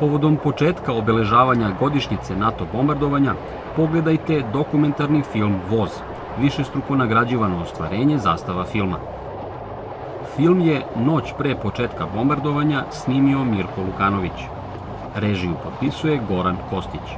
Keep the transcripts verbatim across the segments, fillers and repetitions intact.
Povodom početka obeležavanja godišnjice NATO bombardovanja, pogledajte dokumentarni film Voz, višestruko nagrađivano ostvarenje Zastava filma. Film je noć pre početka bombardovanja snimio Mirko Lukanović. Režiju potpisuje Goran Kostić.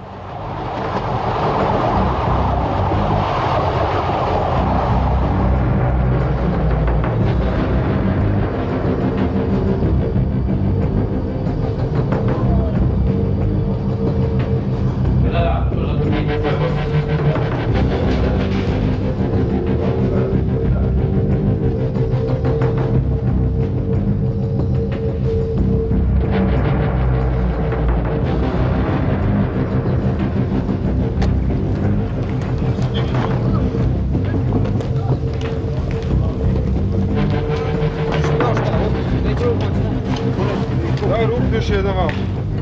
Daj ruku još jedan vam.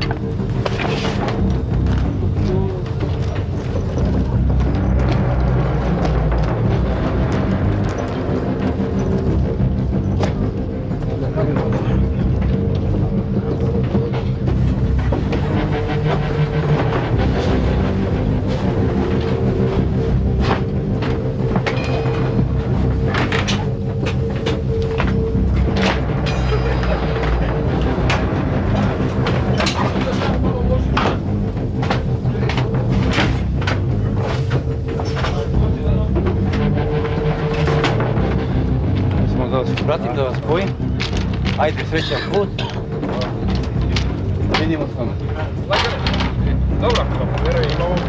Pratim da vas spojim. Ajde, srećan put. Vidimo s vama. Dobro, vjerujem i novo.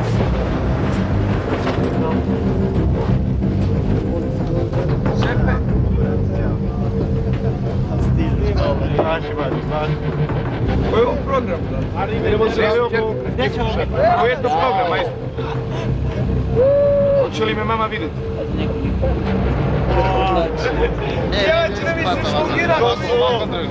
Šefe! Znači, znači. Koji je ovo program? Idemo se izvijemo. Koji je to program, majstor? Hoće li me mama vidjeti? Ja ću ne misliš šlogirati! Ko se ovako drži?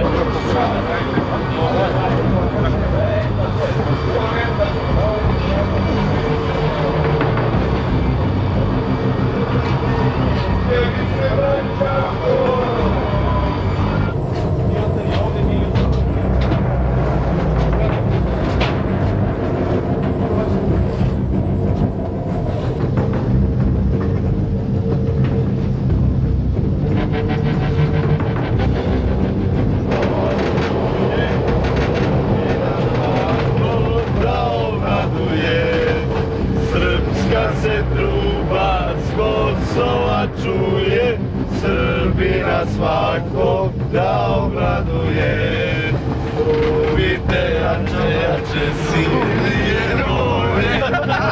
Čuje, Srbina svakog da obraduje. Uvite jače, jače silije moje.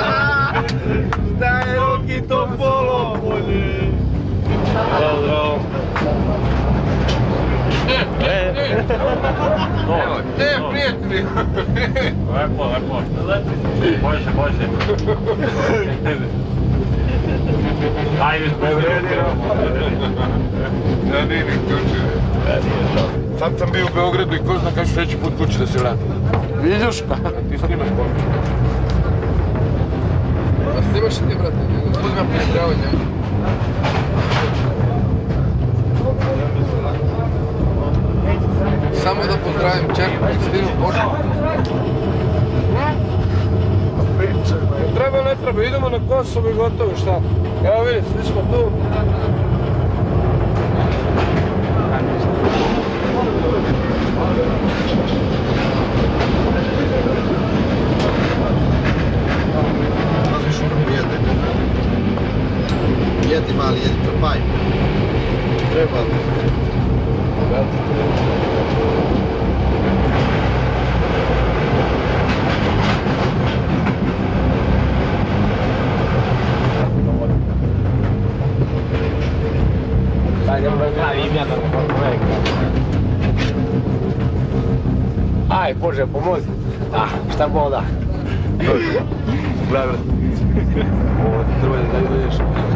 Daj roki to polo bolje. Dobro. E, prijatelji! Lepo, lepo. Bože, bože. Ajde, prevediramo. Ja nije ni ključio. Sad sam bio u Beogradu i ko zna kad ću treći put kući da se vratim. Vidiš? Ti snimaš koliko. A snimaš i ti, brate? Uzmem pozdravanje. Samo da pozdravim čerku Kristinu Božu. Treba, ne treba, idemo na Kosovo i gotovo, šta? Evo vidi, svi smo tu. Jedi mali, jedi trpaj. Treba li? Aj, Bože, pomozi. Ah, šta bo da? Gledaj. Ovo ti treba da ideš.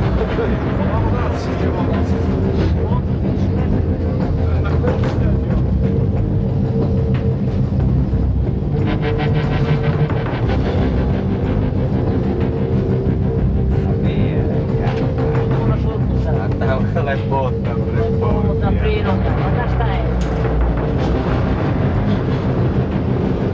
Lepota, lepota. Priroda, onda šta je?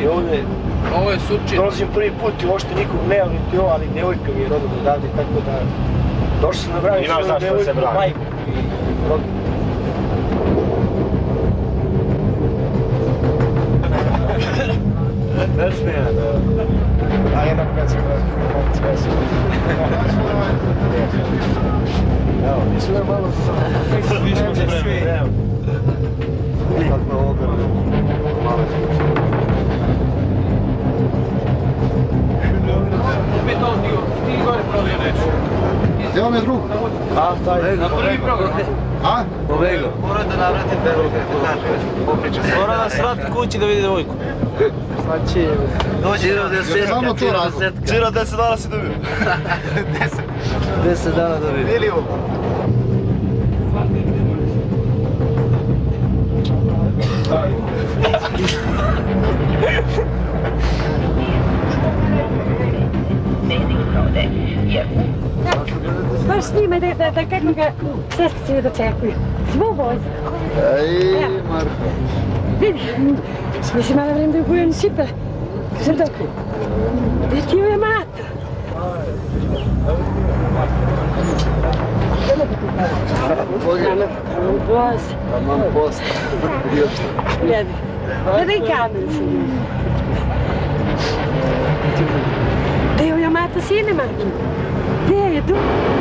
I ovdje Ovo je Surčin. dolazim prvi put i uopšte nikog nemam niti ovo, ali devojka mi je rodila odavde, tako da došao sam da bravim svoju devojku, majku i rodinu. Ne smije. A jedna pesma, sve se. Evo, nisu da malo sam. Mi smo spremni. Kako je ogromno. Malo Opet on dio, ti gore provio nešto. Gdje vam je drug? A, taj. Na prvi program. A? Povego. Moram da navratim deruke, to kaže. Mora nas vrati kući da vidi devojku. Znači, dođi do desetka. Samo to rako. Čira deset dana si dobio. Deset dana dobio. Ili ovo. Baš s njima da, da, da kako ga sestrice dočekuju. Svo vojsko. Ej, Marko. Vidi, mislim malo vreme da je bujan šipa. Kažem dok, gdje ti je mata? Pogledaj. Bože. Tamam posta. Gledaj, gledaj kamen se. Gdje je mata sine, Marko? Gdje je tu?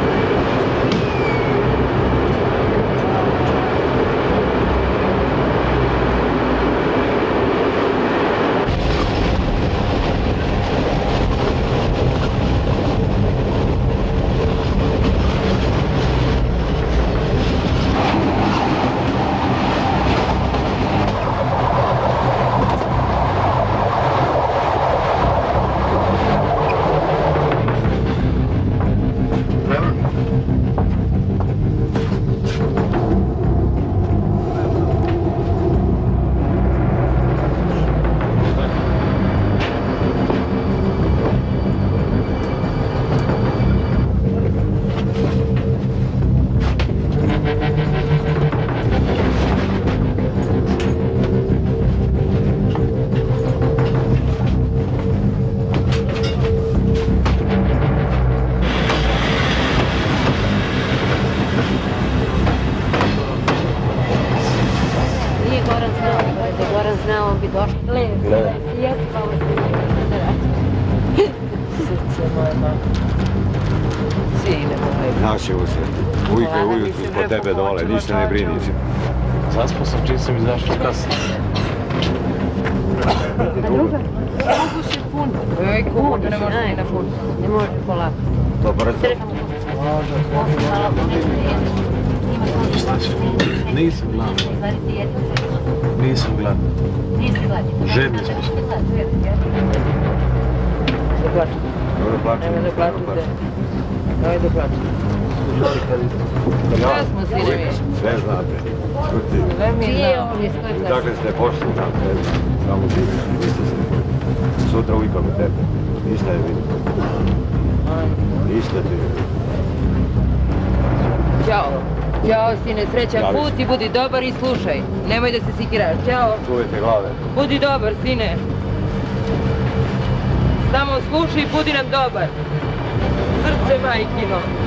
Naćemo se. Uvijek je ujutru ispod tebe dole, ništa ne brini. Zaspao sam čim sam izašao kasno. A druga? Mogu se puno. Ej, kumo, ne može ni na puno. Ne može polako. Dobar dan. Nisam gladan. Nisam gladan. Žedni smo. Da plaću. Dobro plaćam. Nemoj da plaću. Nemoj da plaću. Sve smo sine mi. Sve znate. Sve mi znamo. Dakle ste pošli na sve. Samo živiš, niste se. Sutra uvijek oko tebe. Ništa je vidim. Ništa ti vidim. Ćao. Ćao sine, srećan put i budi dobar i slušaj. Nemoj da se sikiraš. Ćao. Čuvajte glave. Budi dobar sine. Samo slušaj i budi nam dobar. Srce majkino.